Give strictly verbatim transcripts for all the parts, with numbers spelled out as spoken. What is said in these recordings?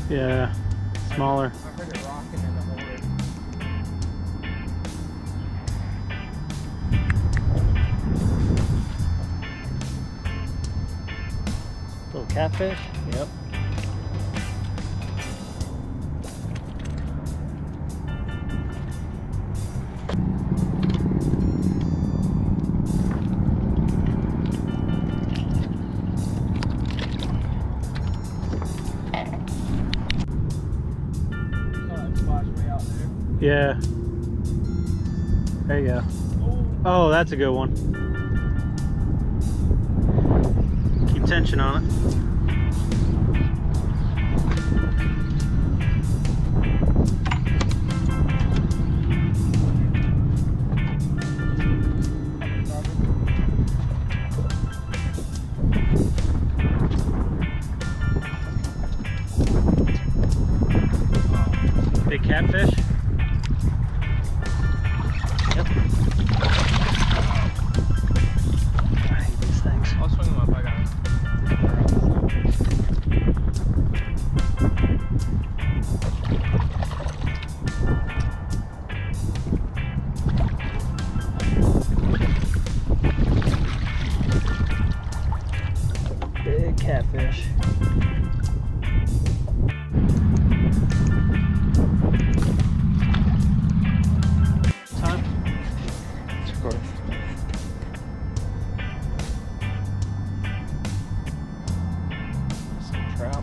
Yeah, smaller. I heard it rocking in the holder. Little catfish? Yep. Yeah. There you go. Oh, that's a good one. Keep tension on it. Big catfish. Big catfish. Time? Of course. Some trout.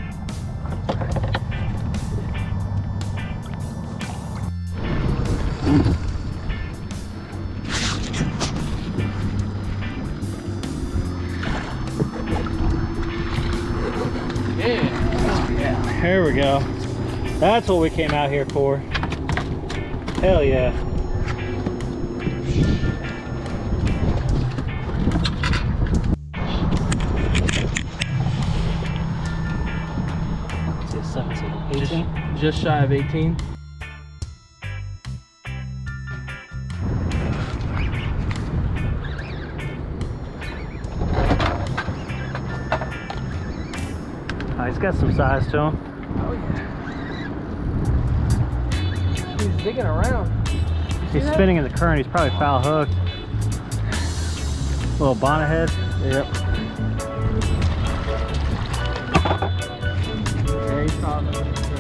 There we go. That's what we came out here for. Hell yeah. Just, just shy of eighteen. Oh, he's got some size to him. Oh yeah. He's digging around. He's spinning in the current. He's probably foul hooked. Little bonnet head. Yep. Yeah, he's caught him.